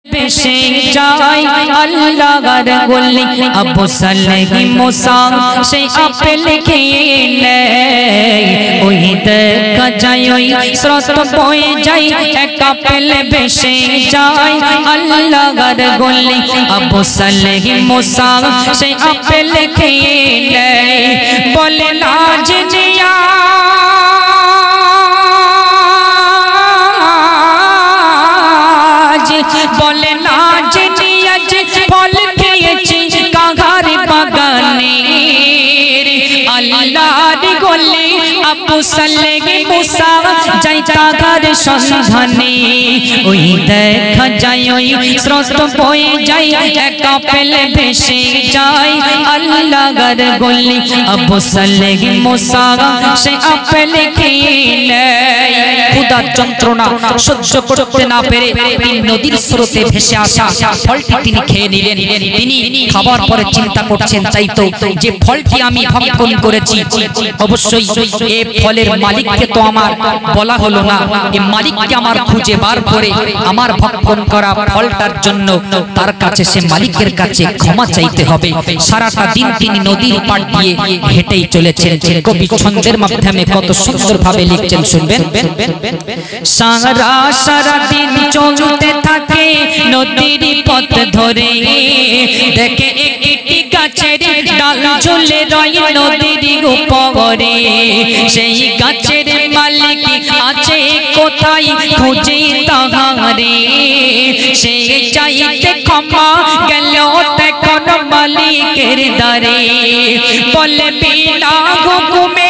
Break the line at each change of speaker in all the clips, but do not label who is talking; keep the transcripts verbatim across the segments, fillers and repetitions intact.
বেশে যায় আল্লাহর গলি আবু সালেহ মুসা সেই আপেল খেয়ে নেয় ওই দেখা যায় ওই স্রোত বয়ে যায় এক আপেল বেশে যায় আল্লাহর গলি আবু সালেহ মুসা সেই আপেল খেয়ে নেয় বলে না জিনিয়া বলে না যে আজ ফল খেয়েছি কাঘার বাগানে আল্লাহর গলি আবু সালেহ মুসা যাই কাঘার সন্ধানে ওই দেখা যায় ওই স্রোত বয়ে যায় এক আপেল ভেসে যায় আল্লাহর গলি আবু সালেহ মুসা সে আপেল খেয়ে নেয় ক্ষুধার যন্ত্রণা সহ্য করতে না পেরে তিন নদীর স্রোতে ভেসে আসা ফলটি তিনি খেয়ে নিলেন। তিনি খাবার পরে চিন্তা করছেন চাইতো যে ফলটি আমি ভক্ষণ করেছি অবশ্যই এই ফলের মালিককে তো আমার বলা হলো না, এই মালিককে আমার খুঁজে বার করে আমার ভক্ষণ করা ফলটার জন্য তার কাছে সে মালিকের কাছে ক্ষমা চাইতে হবে। সারাটা দিন তিনি নদীর পাড় দিয়ে হেঁটেই চলেছেন। কবি ছন্দের মাধ্যমে কত সুন্দরভাবে লিখছেন শুনবেন। সারা সারা দিন চলতে থাকে নদীর পথ ধরে দেখে একটি গাছের ডাল ঝুলে রয় নদীর উপরে সেই গাছের মালিক আছে কোথায় খুঁজে তাহারে সে চাইতে ক্ষমা গেল তখন মালিকের দ্বারে বলে বিনা হুকুমে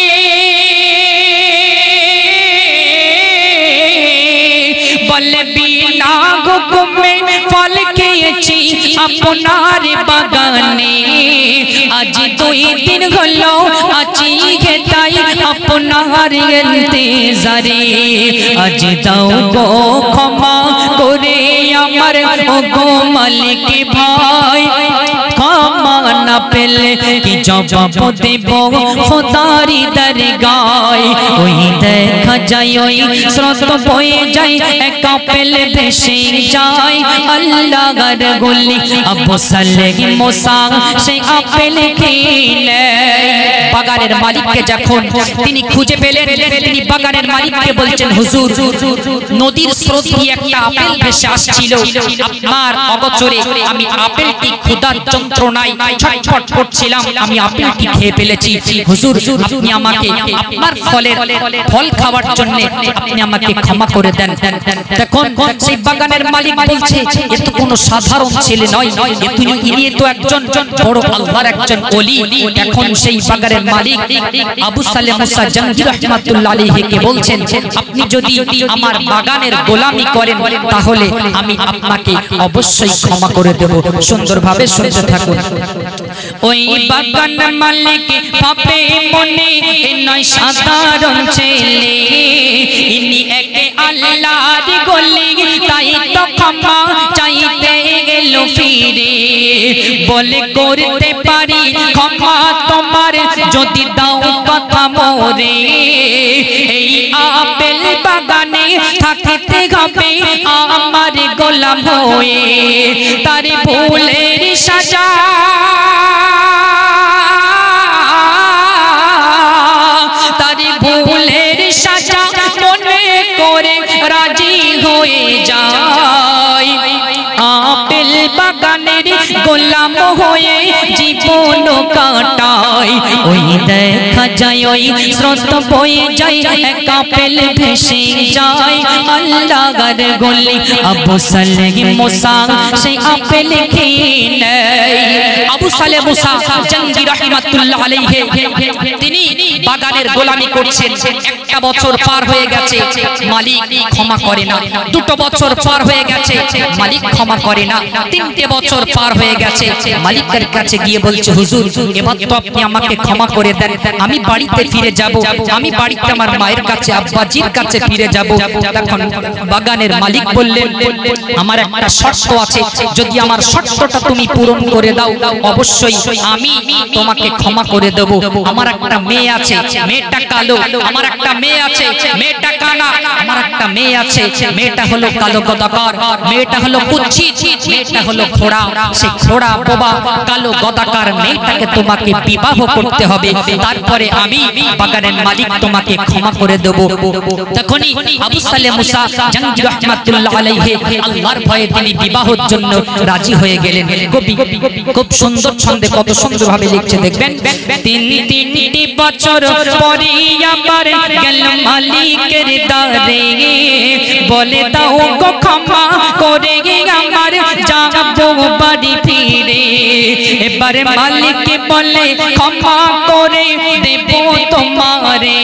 বলে বিনা হুকুমে ফল খেয়েছি আপনার বাগানে আজ দুই দিন হলো আছি তাই আপনার ইন্তজারে আজ দাও গো ক্ষমা করে আমার ও গো মালিক ভাই ক্ষমা না পেলে কি জবাব দেব খোদারি দরগায় ওই দেখা যায় ওই স্রোত বয়ে যায় এক আপেল ভেসে যায় আল্লাহর গলি আবু সালেহ মুসা সেই আপেল খেয়ে নেয়। বাগানের মালিককে যখন তিনি খুঁজে পেলেন তিনি বাগানের মালিককে বলছেন হুজুর নদীর স্রোত দিয়ে একটা আপেল ভেসে আসছিল আপনার অগোচরে আমি আপেলটি ক্ষুধার যন্ত্রণায় ছটফট করছিলাম আমি আপেলটি খেয়ে ফেলেছি হুজুর আপনি আমাকে আপনার ফলের ফল খাওয়ার জন্য আপনি আমাকে ক্ষমা করে দেন। দেখুন সেই বাগানের মালিক বলছে এ তো কোনো সাধারণ ছেলে নয়, ইনি তো একজন বড় আল্লাহর একজন ওলি। এখন সেই বাগানের মালিক আবু সালেহ মুসা জঙ্গি রাহমাতুল্লাহ আলাইহিকে বলছেন আপনি যদি আমার বাগানের গোলামি করেন তাহলে আমি আপনাকে অবশ্যই ক্ষমা করে দেব। সুন্দরভাবে শুনতে থাকুন। ওই বাগান মালিক পাপে মনে নয় সাধারণ ছেলে ইনি একে আল্লাহর গলি তাই তো ক্ষমা চাইতে গেল ফিরে বলে করতে পারি ক্ষমা তোমার যদি দাও কথা মোরে এই আপেল বাগানে থাকতে হবে আমার গোলাম হয়ে তার ভুলের সাজা তার ভুলের সাজা মনে করে রাজি হয়ে যায় আপেল বাগানের গোলাম হয়ে জীবন কাটায় ওই দেখা যায় ওই স্রোত বয়ে যায় এক আপেল ভেসে যায় আল্লাহর গলি আবু সালেহ মুসা সেই আপেল খেয়ে নেয়। আবু সালেহ মুসা জঙ্গি রাহমাতুল্লাহ আলাইহি তিনি বাগানের গোলামি করছেন। একটা বছর পার হয়ে গেছে মালিক ক্ষমা করে না, দুটো বছর পার হয়ে গেছে মালিক ক্ষমা করে না, তিনটে বছর পার হয়ে গেছে গেছে মালিকের কাছে গিয়ে বলছে হুজুর এবার তো আপনি আমাকে ক্ষমা করে দেন, আমি বাড়িতে ফিরে যাব, আমি বাড়িতে আমার মায়ের কাছে আব্বাজির কাছে ফিরে যাব। তখন বাগানের মালিক বললেন আমার একটা শর্ত আছে, যদি আমার শর্তটা তুমি পূরণ করে দাও অবশ্যই আমি তোমাকে ক্ষমা করে দেব। আমার একটা মেয়ে আছে, মেয়েটা কালো, আমার একটা মেয়ে আছে, মেয়েটা কানা, আমার একটা মেয়ে আছে, মেয়েটা হলো কালো গদাকার, মেয়েটা হলো কুচ্ছিত, মেয়েটা হলো খোড়া, সে খোড়া বোবা কালো গদাকার মেয়েটাকে তোমাকে বিবাহ করতে হবে, তারপরে আমি বাগানের মালিক তোমাকে ক্ষমা করে দেব। তখনই আবু সালে মুসা জঙ্গি রাহমাতুল্লাহ আলাইহি আল্লাহর ভয়ে তিনি বিবাহের জন্য রাজি হয়ে গেলেন। কবি খুব সুন্দর ছন্দে কত সুন্দরভাবে লিখছে দেখবেন। তিন তিনটি বছর পরে আবার গেল মালিকের দারে, বলে দাও গো ক্ষমা করে আমার যাবো বাড়ি ফিরে। এবারে মালিক বলে ক্ষমা করে দেব তোমারে,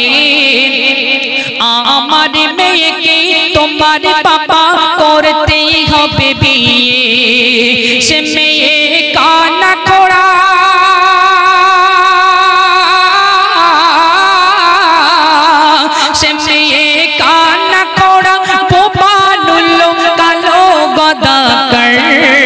আমার মেয়েকে তোমার বাবা করতেই হবে বিয়ে। সে মেয়ে কানা খোড়া, সে মেয়ে কানা খোড়া বোবা নুলো কালো গদাকার,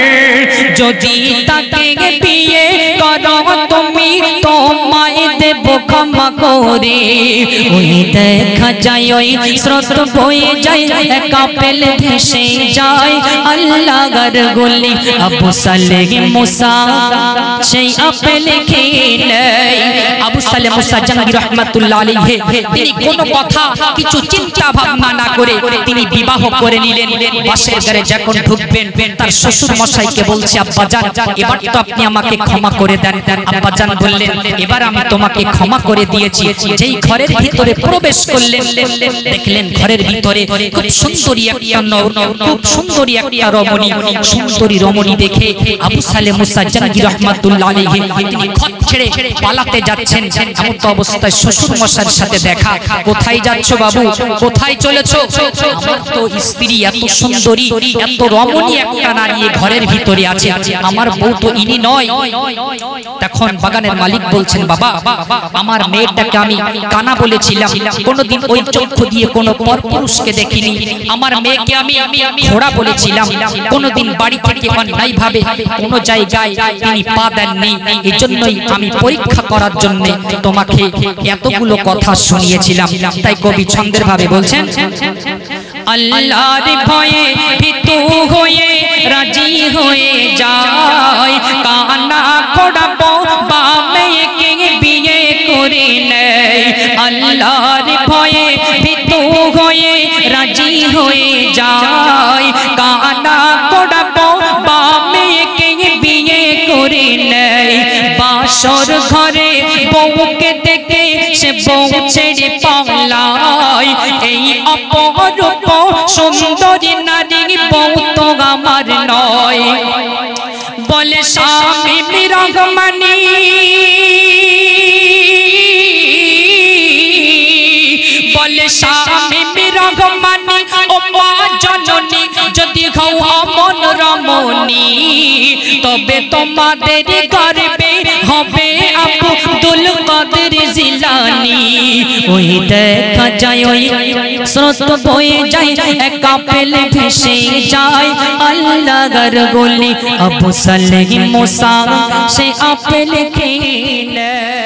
যদি তাকে বিয়ে করো তুমি তোমায় দেব ক্ষমা করে। ওই দেখা যায় ওই স্রোত বয়ে যায়, কাপেল ভেসে যায় আল্লাহর গলি। আবু সালেহ মুসা সেই আপেল খেয়ে নেয়। আবু সালেহ মুসা জঙ্গি রাহমাতুল্লাহ আলাইহি তিনি কোনো কথা কিছু চিন্তা ভাবনা না করে তিনি বিবাহ করে নিলেন। বাসের ঘরে যখন ঢুকবেন তার শ্বশুর মশাইকে বলছে আব্বাজান এবার তো আপনি আমাকে ক্ষমা করে দেন। আব্বাজান বললেন এবার আমি তোমাকে ক্ষমা করে দিয়েছি। যেই ঘরের ভিতরে প্রবেশ করলেন দেখলেন ঘরের ভিতরে খুব সুন্দরী একটা খুব সুন্দরী একটা রমণী, সুন্দরী রমণী দেখে আবু সালেহ মুসা জঙ্গি রাহমাতুল্লাহ আলাইহি তিনি ঘর ছেড়ে পালাতে যাচ্ছেন। এমন তো অবস্থায় শ্বশুর মশাইয়ের সাথে দেখা। কোথায় যাচ্ছ বাবু, কোথায় চলেছো? আমার তো স্ত্রী এত সুন্দরী এত রমণী একটা নারী ঘরের ভিতরে আছে, আমার বউ তো ইনি নয়। তখন বাগানের মালিক বলছেন বাবা আমার মেয়েটাকে আমি কানা বলেছিলাম, কোনোদিন ওই চক্ষু দিয়ে কোনো পরপুরুষকে দেখিনি। আমার মেয়েকে আমি খোড়া বলেছিলাম, কোনোদিন বাড়ি থেকে অন্যায় ভাবে কোনো জায়গায় তিনি পা দেননি। এই জন্যই আমি পরীক্ষা করার জন্য তোমাকে এতগুলো কথা শুনিয়েছিলাম। তাই কবি ছন্দের ভাবে বলছেন আল্লাহর ভয়ে ভীতু হয়ে রাজি হয়ে যায়, কানা খোড়া বোবা মেয়েকে বিয়ে করে নেয়। আল্লাহর ভয়ে ভীতু হয়ে রাজি হয়ে যায়, কানা খোড়া বোবা মেয়েকে বিয়ে করে নেয়। বাসর ঘরে বউকে দেখে সে বউ ছেড়ে পালায়, এই অপরূপ সুন্দরী নারী বউ তো আমার নয়। বলে স্বামী রহমানি বলে স্বামী রহমানি ও মা জননী যদি হও অমন রমণী, তবে তোমাদের গর্বে হবে আব্দুল কাদের জিলানী। ওই দেখা যায় ওই স্রোত বয়ে যায়, কাপেল ভেসে যায় আল্লাহর গলি। আবু সালেহ মুসা সে আপেল খেয়ে নেয়।